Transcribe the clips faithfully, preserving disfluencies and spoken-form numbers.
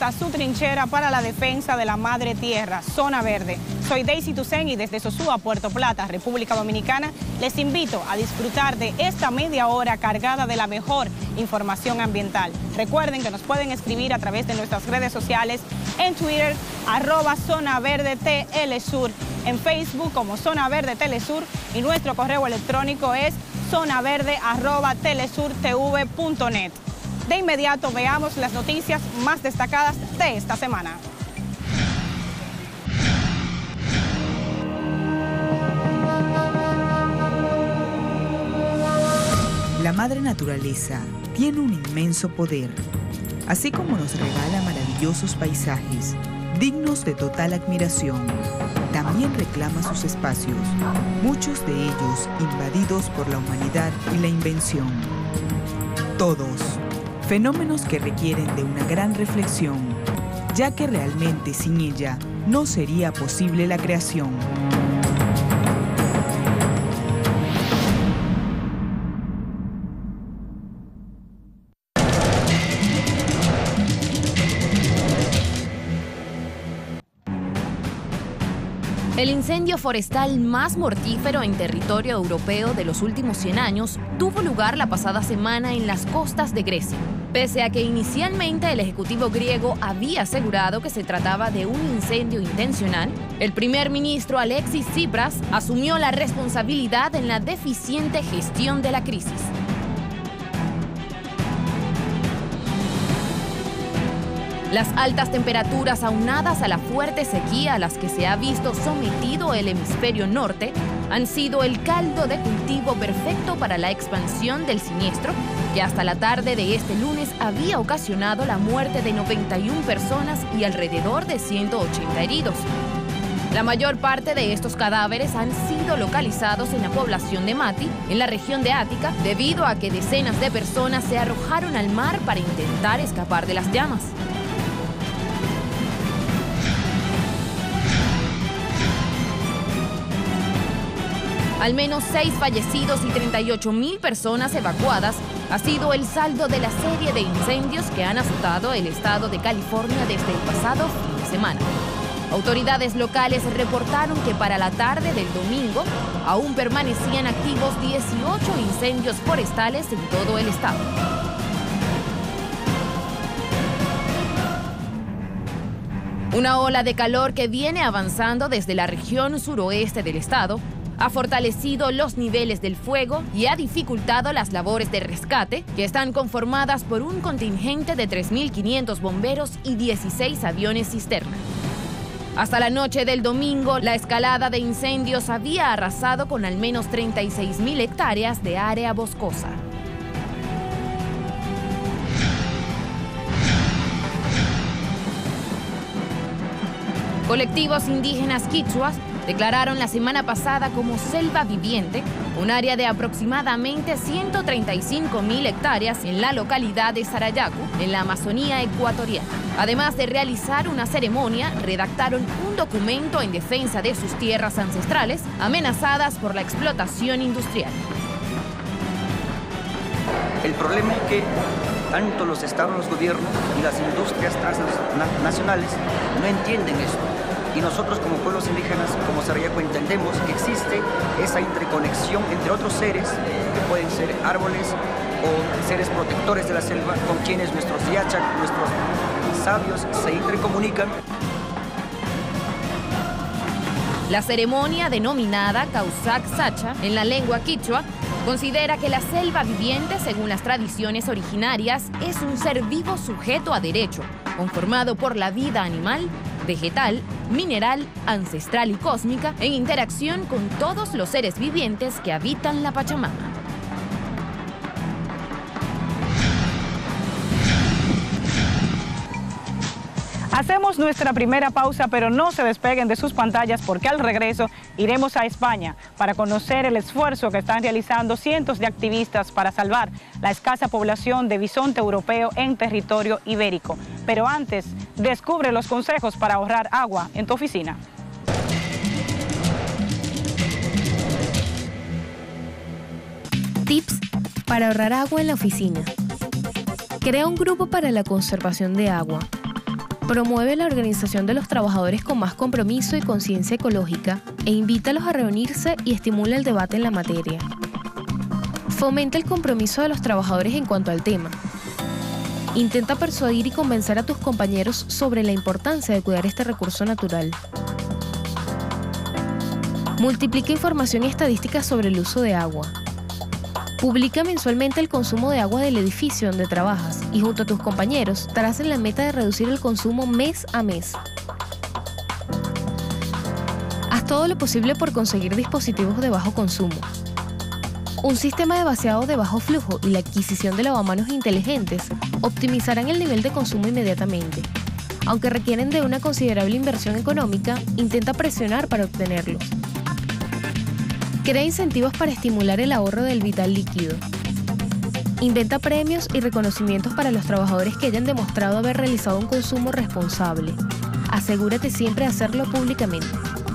a su trinchera para la defensa de la madre tierra, Zona Verde. Soy Daisy Tucen y desde Sosúa, Puerto Plata, República Dominicana, les invito a disfrutar de esta media hora cargada de la mejor información ambiental. Recuerden que nos pueden escribir a través de nuestras redes sociales, en Twitter, arroba Zona Verde T L Sur, en Facebook como Zona Verde Telesur, y nuestro correo electrónico es zonaverde arroba telesurtv punto net. De inmediato veamos las noticias más destacadas de esta semana. La madre naturaleza tiene un inmenso poder. Así como nos regala maravillosos paisajes, dignos de total admiración, también reclama sus espacios, muchos de ellos invadidos por la humanidad y la invención. Todos, fenómenos que requieren de una gran reflexión, ya que realmente sin ella no sería posible la creación. El incendio forestal más mortífero en territorio europeo de los últimos cien años tuvo lugar la pasada semana en las costas de Grecia. Pese a que inicialmente el ejecutivo griego había asegurado que se trataba de un incendio intencional, el primer ministro Alexis Tsipras asumió la responsabilidad en la deficiente gestión de la crisis. Las altas temperaturas aunadas a la fuerte sequía a las que se ha visto sometido el hemisferio norte han sido el caldo de cultivo perfecto para la expansión del siniestro, que hasta la tarde de este lunes había ocasionado la muerte de noventa y una personas y alrededor de ciento ochenta heridos. La mayor parte de estos cadáveres han sido localizados en la población de Mati, en la región de Ática, debido a que decenas de personas se arrojaron al mar para intentar escapar de las llamas. Al menos seis fallecidos y treinta y ocho mil personas evacuadas ha sido el saldo de la serie de incendios que han azotado el estado de California desde el pasado fin de semana. Autoridades locales reportaron que para la tarde del domingo aún permanecían activos dieciocho incendios forestales en todo el estado. Una ola de calor que viene avanzando desde la región suroeste del estado ha fortalecido los niveles del fuego y ha dificultado las labores de rescate, que están conformadas por un contingente de tres mil quinientos bomberos y dieciséis aviones cisterna. Hasta la noche del domingo, la escalada de incendios había arrasado con al menos treinta y seis mil hectáreas de área boscosa. Colectivos indígenas quichuas declararon la semana pasada como selva viviente un área de aproximadamente ciento treinta y cinco mil hectáreas en la localidad de Sarayaku, en la Amazonía ecuatoriana. Además de realizar una ceremonia, redactaron un documento en defensa de sus tierras ancestrales amenazadas por la explotación industrial. El problema es que tanto los estados, los gobiernos y las industrias transnacionales no entienden esto. Y nosotros como pueblos indígenas, como Sarayaku, entendemos que existe esa interconexión entre otros seres, que pueden ser árboles o seres protectores de la selva, con quienes nuestros yachak, nuestros sabios se intercomunican. La ceremonia denominada Causac Sacha en la lengua quichua considera que la selva viviente, según las tradiciones originarias, es un ser vivo sujeto a derecho, conformado por la vida animal, vegetal, mineral, ancestral y cósmica, en interacción con todos los seres vivientes que habitan la Pachamama. Hacemos nuestra primera pausa, pero no se despeguen de sus pantallas porque al regreso iremos a España para conocer el esfuerzo que están realizando cientos de activistas para salvar la escasa población de bisonte europeo en territorio ibérico. Pero antes, descubre los consejos para ahorrar agua en tu oficina. Tips para ahorrar agua en la oficina. Crea un grupo para la conservación de agua. Promueve la organización de los trabajadores con más compromiso y conciencia ecológica e invítalos a reunirse y estimula el debate en la materia. Fomenta el compromiso de los trabajadores en cuanto al tema. Intenta persuadir y convencer a tus compañeros sobre la importancia de cuidar este recurso natural. Multiplica información y estadísticas sobre el uso de agua. Publica mensualmente el consumo de agua del edificio donde trabajas y junto a tus compañeros tracen la meta de reducir el consumo mes a mes. Haz todo lo posible por conseguir dispositivos de bajo consumo. Un sistema de vaciado de bajo flujo y la adquisición de lavamanos inteligentes optimizarán el nivel de consumo inmediatamente. Aunque requieren de una considerable inversión económica, intenta presionar para obtenerlos. Crea incentivos para estimular el ahorro del vital líquido. Inventa premios y reconocimientos para los trabajadores que hayan demostrado haber realizado un consumo responsable. Asegúrate siempre de hacerlo públicamente.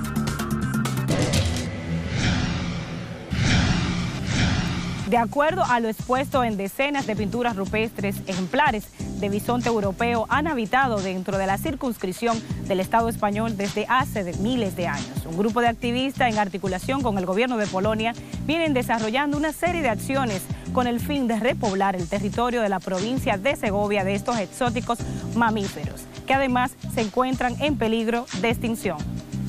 De acuerdo a lo expuesto en decenas de pinturas rupestres, ejemplares de bisonte europeo han habitado dentro de la circunscripción del Estado español desde hace de miles de años. Un grupo de activistas en articulación con el gobierno de Polonia vienen desarrollando una serie de acciones con el fin de repoblar el territorio de la provincia de Segovia de estos exóticos mamíferos, que además se encuentran en peligro de extinción.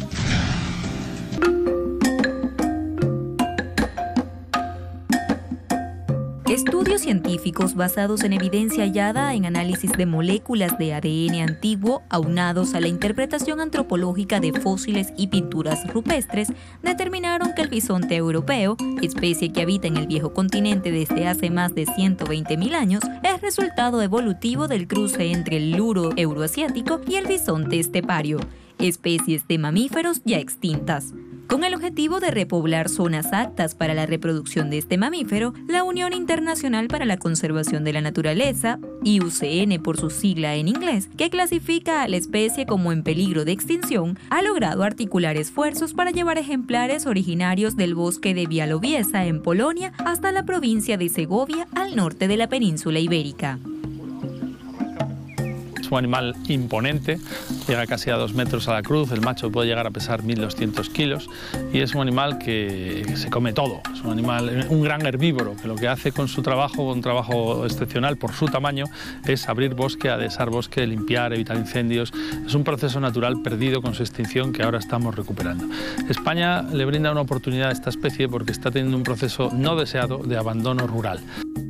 Estudios científicos basados en evidencia hallada en análisis de moléculas de A D N antiguo aunados a la interpretación antropológica de fósiles y pinturas rupestres determinaron que el bisonte europeo, especie que habita en el viejo continente desde hace más de ciento veinte mil años, es resultado evolutivo del cruce entre el luro euroasiático y el bisonte estepario, especies de mamíferos ya extintas. Con el objetivo de repoblar zonas aptas para la reproducción de este mamífero, la Unión Internacional para la Conservación de la Naturaleza, I U C N por su sigla en inglés, que clasifica a la especie como en peligro de extinción, ha logrado articular esfuerzos para llevar ejemplares originarios del bosque de Białowieża en Polonia hasta la provincia de Segovia al norte de la península ibérica. Es un animal imponente, llega casi a dos metros a la cruz, el macho puede llegar a pesar mil doscientos kilos y es un animal que se come todo, es un animal, un gran herbívoro, que lo que hace con su trabajo, un trabajo excepcional por su tamaño, es abrir bosque, adesar bosque, limpiar, evitar incendios. Es un proceso natural perdido con su extinción que ahora estamos recuperando. España le brinda una oportunidad a esta especie porque está teniendo un proceso no deseado de abandono rural.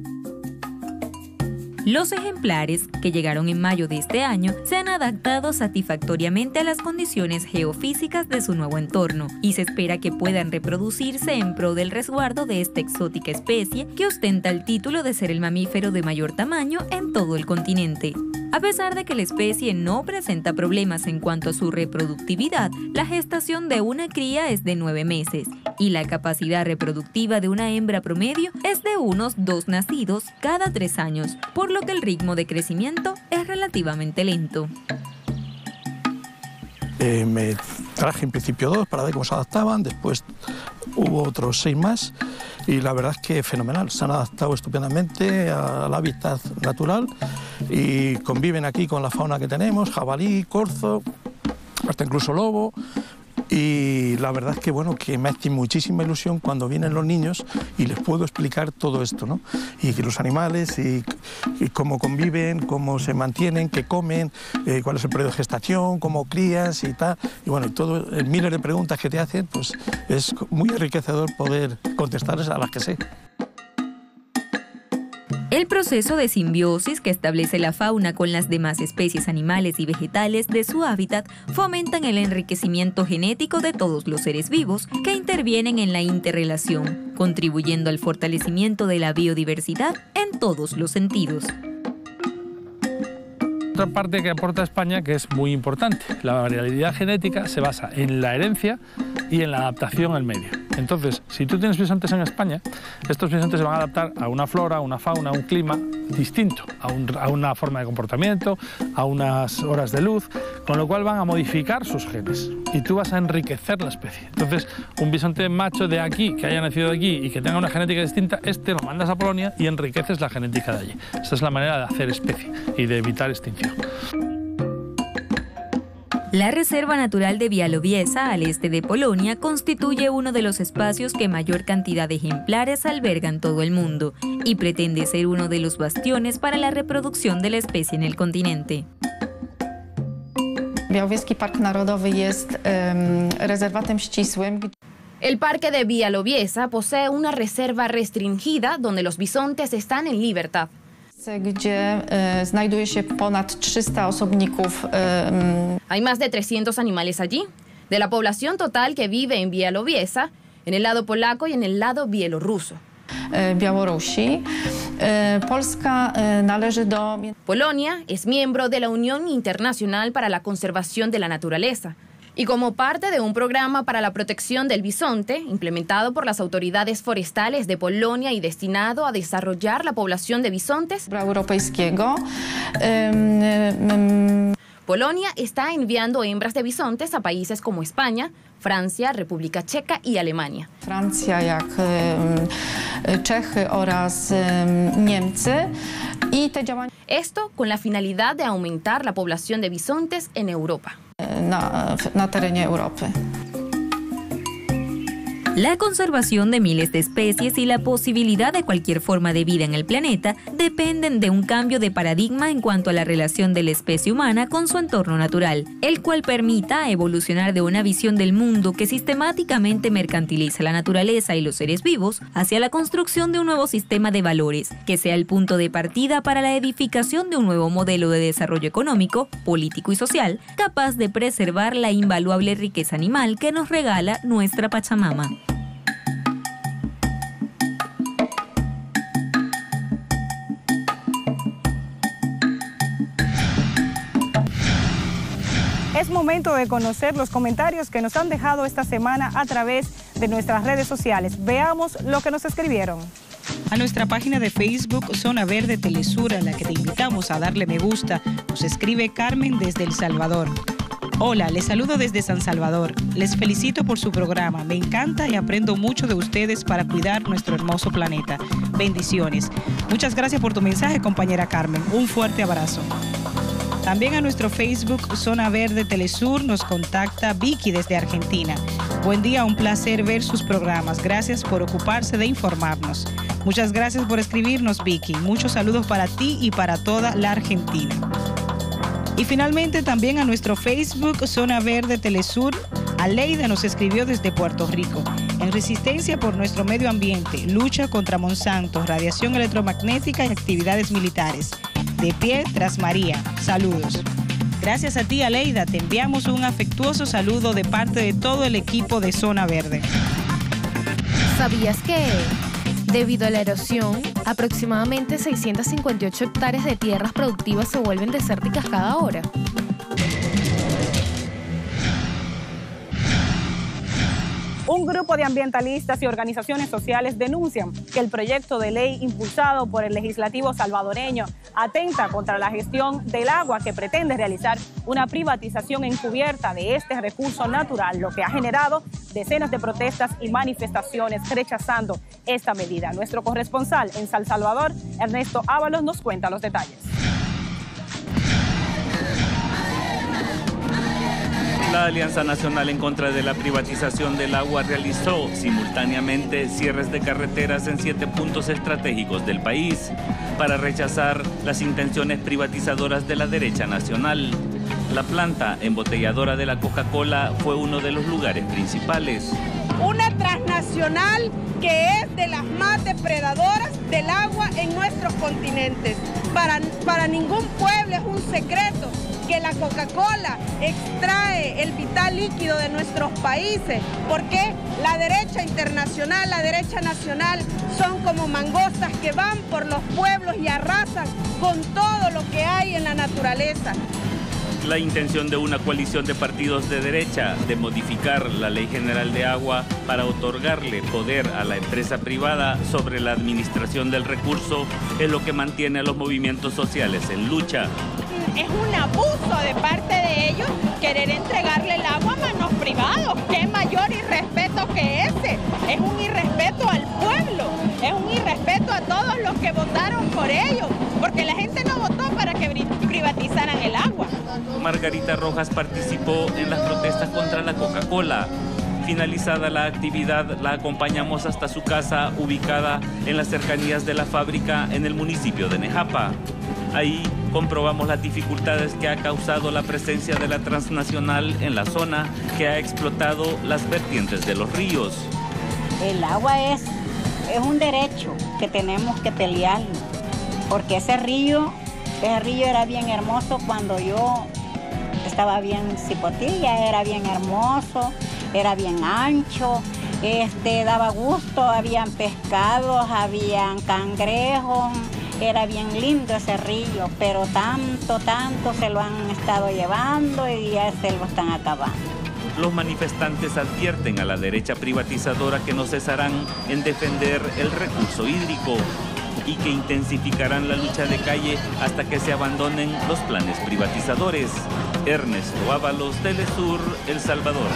Los ejemplares, que llegaron en mayo de este año, se han adaptado satisfactoriamente a las condiciones geofísicas de su nuevo entorno y se espera que puedan reproducirse en pro del resguardo de esta exótica especie que ostenta el título de ser el mamífero de mayor tamaño en todo el continente. A pesar de que la especie no presenta problemas en cuanto a su reproductividad, la gestación de una cría es de nueve meses y la capacidad reproductiva de una hembra promedio es de unos dos nacidos cada tres años, por lo que el ritmo de crecimiento es relativamente lento. Eh, me traje en principio dos para ver cómo se adaptaban, después hubo otros seis más y la verdad es que fenomenal, se han adaptado estupendamente al hábitat natural y conviven aquí con la fauna que tenemos, jabalí, corzo, hasta incluso lobo. Y la verdad es que, bueno, que me hace muchísima ilusión cuando vienen los niños y les puedo explicar todo esto, ¿no? Y que los animales, y, y cómo conviven, cómo se mantienen, qué comen, eh, cuál es el periodo de gestación, cómo crías y tal. Y bueno, y todo, el miles de preguntas que te hacen, pues es muy enriquecedor poder contestarles a las que sé. El proceso de simbiosis que establece la fauna con las demás especies animales y vegetales de su hábitat fomentan el enriquecimiento genético de todos los seres vivos que intervienen en la interrelación, contribuyendo al fortalecimiento de la biodiversidad en todos los sentidos. Otra parte que aporta España que es muy importante, la variabilidad genética se basa en la herencia y en la adaptación al medio. Entonces, si tú tienes bisontes en España, estos bisontes se van a adaptar a una flora, a una fauna, a un clima distinto, a, un, a una forma de comportamiento, a unas horas de luz, con lo cual van a modificar sus genes y tú vas a enriquecer la especie. Entonces, un bisonte macho de aquí, que haya nacido aquí y que tenga una genética distinta, este lo mandas a Polonia y enriqueces la genética de allí. Esa es la manera de hacer especie y de evitar extinción. La Reserva Natural de Białowieża, al este de Polonia, constituye uno de los espacios que mayor cantidad de ejemplares alberga en todo el mundo y pretende ser uno de los bastiones para la reproducción de la especie en el continente. Białowieski Park Narodowy jest um, rezerwatem ścisłym. El Parque de Białowieża posee una reserva restringida donde los bisontes están en libertad. Gdzie e, znajduje się ponad trzysta osobników. E, Hay más de trescientos animales allí, de la población total que vive en Białowieża, en el lado polaco y en el lado bielorruso. E, Białorusi. E, Polska e, należy do... Polonia es miembro de la Unión Internacional para la Conservación de la Naturaleza y como parte de un programa para la protección del bisonte, implementado por las autoridades forestales de Polonia y destinado a desarrollar la población de bisontes, Europejskiego. E, e, Polonia está enviando hembras de bisontes a países como España, Francia, República Checa y Alemania. Francja, jak e, Czechy oraz e, Niemcy. I te działania... Esto con la finalidad de aumentar la población de bisontes en Europa. Na, na terenie Europy. La conservación de miles de especies y la posibilidad de cualquier forma de vida en el planeta dependen de un cambio de paradigma en cuanto a la relación de la especie humana con su entorno natural, el cual permita evolucionar de una visión del mundo que sistemáticamente mercantiliza la naturaleza y los seres vivos hacia la construcción de un nuevo sistema de valores, que sea el punto de partida para la edificación de un nuevo modelo de desarrollo económico, político y social, capaz de preservar la invaluable riqueza animal que nos regala nuestra Pachamama. Es momento de conocer los comentarios que nos han dejado esta semana a través de nuestras redes sociales. Veamos lo que nos escribieron. A nuestra página de Facebook, Zona Verde Telesur, a la que te invitamos a darle me gusta, nos escribe Carmen desde El Salvador. Hola, les saludo desde San Salvador. Les felicito por su programa. Me encanta y aprendo mucho de ustedes para cuidar nuestro hermoso planeta. Bendiciones. Muchas gracias por tu mensaje, compañera Carmen. Un fuerte abrazo. También a nuestro Facebook, Zona Verde Telesur, nos contacta Vicky desde Argentina. Buen día, un placer ver sus programas. Gracias por ocuparse de informarnos. Muchas gracias por escribirnos, Vicky. Muchos saludos para ti y para toda la Argentina. Y finalmente también a nuestro Facebook, Zona Verde Telesur, Aleida nos escribió desde Puerto Rico. En resistencia por nuestro medio ambiente, lucha contra Monsanto, radiación electromagnética y actividades militares. De pie tras María. Saludos. Gracias a ti, Aleida. Te enviamos un afectuoso saludo de parte de todo el equipo de Zona Verde. ¿Sabías que, debido a la erosión, aproximadamente seiscientas cincuenta y ocho hectáreas de tierras productivas se vuelven desérticas cada hora? Un grupo de ambientalistas y organizaciones sociales denuncian que el proyecto de ley impulsado por el legislativo salvadoreño atenta contra la gestión del agua que pretende realizar una privatización encubierta de este recurso natural, lo que ha generado decenas de protestas y manifestaciones rechazando esta medida. Nuestro corresponsal en San Salvador, Ernesto Ábalos, nos cuenta los detalles. La Alianza Nacional en contra de la privatización del agua realizó simultáneamente cierres de carreteras en siete puntos estratégicos del país para rechazar las intenciones privatizadoras de la derecha nacional. La planta embotelladora de la Coca-Cola fue uno de los lugares principales. Una transnacional que es de las más depredadoras del agua en nuestros continentes. Para, para ningún pueblo es un secreto que la Coca-Cola extrae el vital líquido de nuestros países, porque la derecha internacional, la derecha nacional son como mangostas que van por los pueblos y arrasan con todo lo que hay en la naturaleza. La intención de una coalición de partidos de derecha de modificar la Ley General de Agua para otorgarle poder a la empresa privada sobre la administración del recurso es lo que mantiene a los movimientos sociales en lucha. Es un abuso de parte de ellos querer entregarle el agua a manos privados. ¿Qué mayor irrespeto que ese? Es un irrespeto al pueblo, es un irrespeto a todos los que votaron por ellos, porque la gente no votó para que privatizaran el agua. Margarita Margarita Rojas participó en las protestas contra la Coca-Cola. Finalizada la actividad, la acompañamos hasta su casa, ubicada en las cercanías de la fábrica en el municipio de Nejapa. Ahí comprobamos las dificultades que ha causado la presencia de la transnacional en la zona, que ha explotado las vertientes de los ríos. El agua es, es un derecho que tenemos que pelearlo, porque ese río, ese río era bien hermoso cuando yo estaba bien cipotilla, era bien hermoso, era bien ancho, este, daba gusto, habían pescados, habían cangrejos, era bien lindo ese río, pero tanto, tanto se lo han estado llevando y ya se lo están acabando. Los manifestantes advierten a la derecha privatizadora que no cesarán en defender el recurso hídrico y que intensificarán la lucha de calle hasta que se abandonen los planes privatizadores. Ernesto Ábalos, Telesur, El Salvador.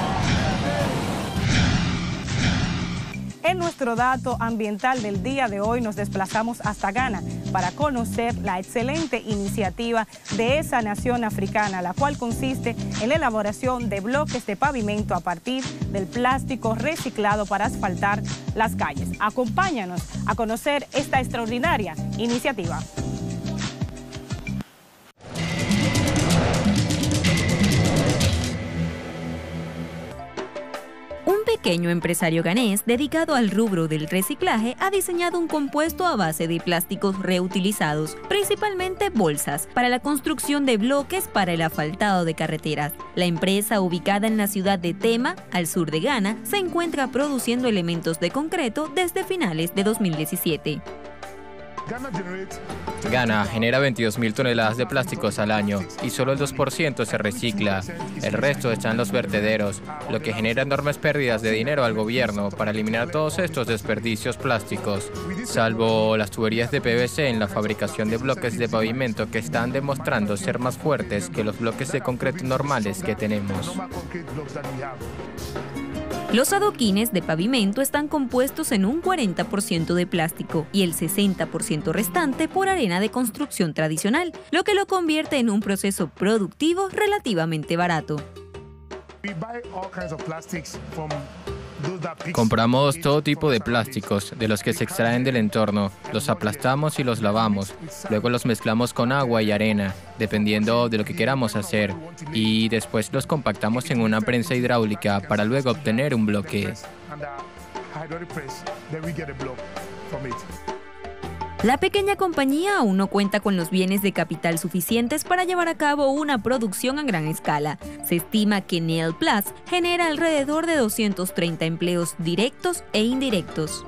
En nuestro dato ambiental del día de hoy nos desplazamos hasta Ghana para conocer la excelente iniciativa de esa nación africana, la cual consiste en la elaboración de bloques de pavimento a partir del plástico reciclado para asfaltar las calles. Acompáñanos a conocer esta extraordinaria iniciativa. Un pequeño empresario ganés dedicado al rubro del reciclaje ha diseñado un compuesto a base de plásticos reutilizados, principalmente bolsas, para la construcción de bloques para el asfaltado de carreteras. La empresa, ubicada en la ciudad de Tema, al sur de Ghana, se encuentra produciendo elementos de concreto desde finales de dos mil diecisiete. Ghana genera veintidós mil toneladas de plásticos al año y solo el dos por ciento se recicla. El resto está en los vertederos, lo que genera enormes pérdidas de dinero al gobierno para eliminar todos estos desperdicios plásticos, salvo las tuberías de P V C en la fabricación de bloques de pavimento que están demostrando ser más fuertes que los bloques de concreto normales que tenemos. Los adoquines de pavimento están compuestos en un cuarenta por ciento de plástico y el sesenta por ciento restante por arena de construcción tradicional, lo que lo convierte en un proceso productivo relativamente barato. Compramos todo tipo de plásticos, de los que se extraen del entorno, los aplastamos y los lavamos, luego los mezclamos con agua y arena, dependiendo de lo que queramos hacer, y después los compactamos en una prensa hidráulica para luego obtener un bloque. La pequeña compañía aún no cuenta con los bienes de capital suficientes para llevar a cabo una producción a gran escala. Se estima que Nel Plus genera alrededor de doscientos treinta empleos directos e indirectos.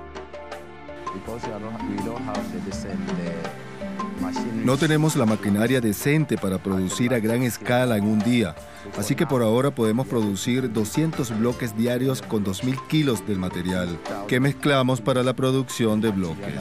No tenemos la maquinaria decente para producir a gran escala en un día, así que por ahora podemos producir doscientos bloques diarios con dos mil kilos del material que mezclamos para la producción de bloques.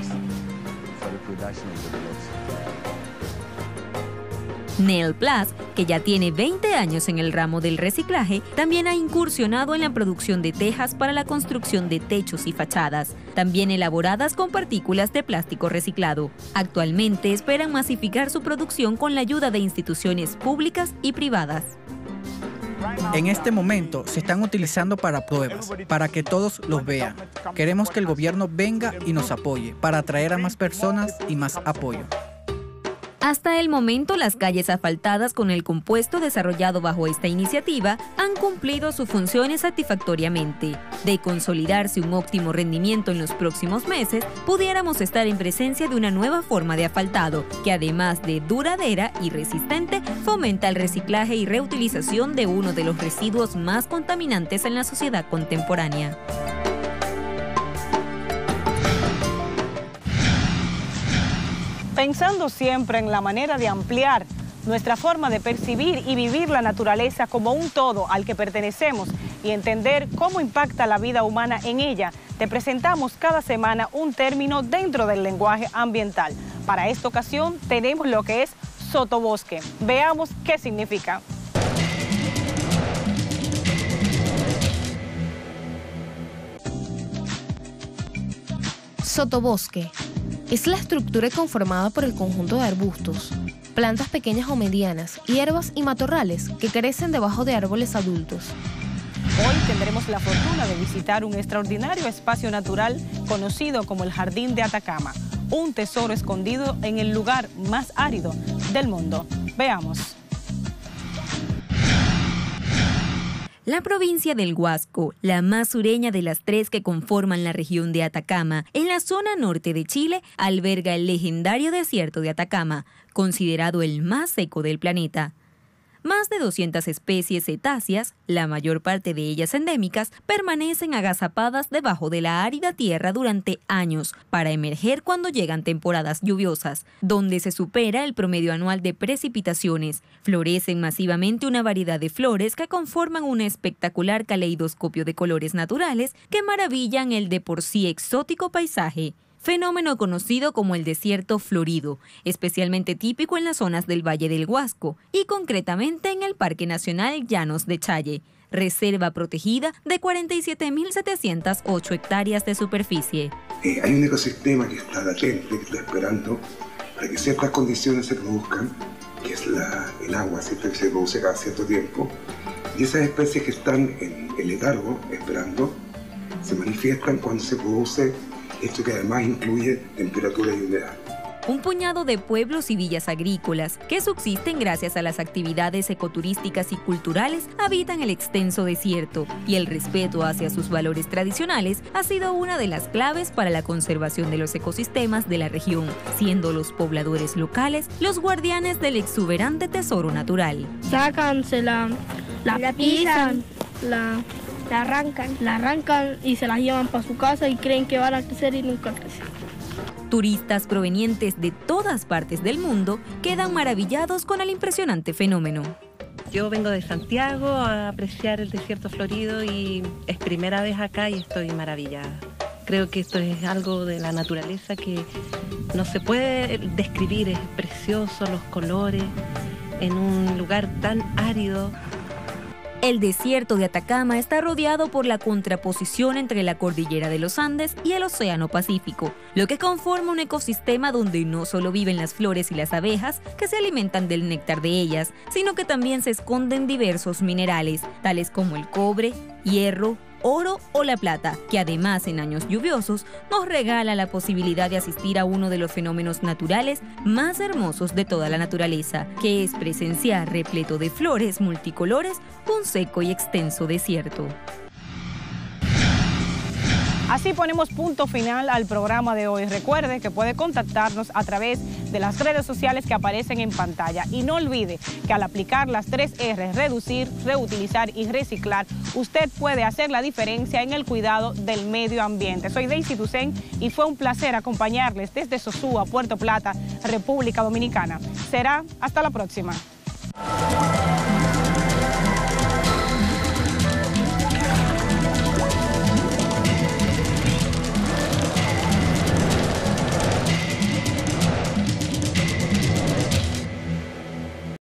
Nel Plus, que ya tiene veinte años en el ramo del reciclaje, también ha incursionado en la producción de tejas para la construcción de techos y fachadas, también elaboradas con partículas de plástico reciclado. Actualmente esperan masificar su producción con la ayuda de instituciones públicas y privadas. En este momento se están utilizando para pruebas, para que todos los vean. Queremos que el gobierno venga y nos apoye, para atraer a más personas y más apoyo. Hasta el momento, las calles asfaltadas con el compuesto desarrollado bajo esta iniciativa han cumplido sus funciones satisfactoriamente. De consolidarse un óptimo rendimiento en los próximos meses, pudiéramos estar en presencia de una nueva forma de asfaltado, que además de duradera y resistente, fomenta el reciclaje y reutilización de uno de los residuos más contaminantes en la sociedad contemporánea. Pensando siempre en la manera de ampliar nuestra forma de percibir y vivir la naturaleza como un todo al que pertenecemos y entender cómo impacta la vida humana en ella, te presentamos cada semana un término dentro del lenguaje ambiental. Para esta ocasión tenemos lo que es sotobosque. Veamos qué significa. Sotobosque es la estructura conformada por el conjunto de arbustos, plantas pequeñas o medianas, hierbas y matorrales que crecen debajo de árboles adultos. Hoy tendremos la fortuna de visitar un extraordinario espacio natural conocido como el Jardín de Atacama, un tesoro escondido en el lugar más árido del mundo. Veamos. La provincia del Huasco, la más sureña de las tres que conforman la región de Atacama, en la zona norte de Chile, alberga el legendario desierto de Atacama, considerado el más seco del planeta. Más de doscientas especies cetáceas, la mayor parte de ellas endémicas, permanecen agazapadas debajo de la árida tierra durante años para emerger cuando llegan temporadas lluviosas, donde se supera el promedio anual de precipitaciones. Florecen masivamente una variedad de flores que conforman un espectacular caleidoscopio de colores naturales que maravillan el de por sí exótico paisaje. Fenómeno conocido como el desierto florido, especialmente típico en las zonas del Valle del Huasco y concretamente en el Parque Nacional Llanos de Challe, reserva protegida de cuarenta y siete mil setecientas ocho hectáreas de superficie. Eh, hay un ecosistema que está latente, que está esperando para que ciertas condiciones se produzcan, que es la, el agua, ¿cierto?, que se produce cada cierto tiempo, y esas especies que están en el letargo esperando se manifiestan cuando se produce esto, que además incluye temperatura y humedad. Un puñado de pueblos y villas agrícolas que subsisten gracias a las actividades ecoturísticas y culturales habitan el extenso desierto, y el respeto hacia sus valores tradicionales ha sido una de las claves para la conservación de los ecosistemas de la región, siendo los pobladores locales los guardianes del exuberante tesoro natural. Sacan, se la, la, la pisan, la... La arrancan, la arrancan y se las llevan para su casa y creen que van a crecer y nunca crecen. Turistas provenientes de todas partes del mundo quedan maravillados con el impresionante fenómeno. Yo vengo de Santiago a apreciar el desierto florido y es primera vez acá y estoy maravillada. Creo que esto es algo de la naturaleza que no se puede describir, es precioso, los colores, en un lugar tan árido. El desierto de Atacama está rodeado por la contraposición entre la cordillera de los Andes y el Océano Pacífico, lo que conforma un ecosistema donde no solo viven las flores y las abejas, que se alimentan del néctar de ellas, sino que también se esconden diversos minerales, tales como el cobre, hierro, oro o la plata, que además en años lluviosos nos regala la posibilidad de asistir a uno de los fenómenos naturales más hermosos de toda la naturaleza, que es presenciar repleto de flores multicolores un seco y extenso desierto. Así ponemos punto final al programa de hoy. Recuerde que puede contactarnos a través de las redes sociales que aparecen en pantalla. Y no olvide que al aplicar las tres erre, reducir, reutilizar y reciclar, usted puede hacer la diferencia en el cuidado del medio ambiente. Soy Daisy Toussaint y fue un placer acompañarles desde Sosúa, Puerto Plata, República Dominicana. Será hasta la próxima.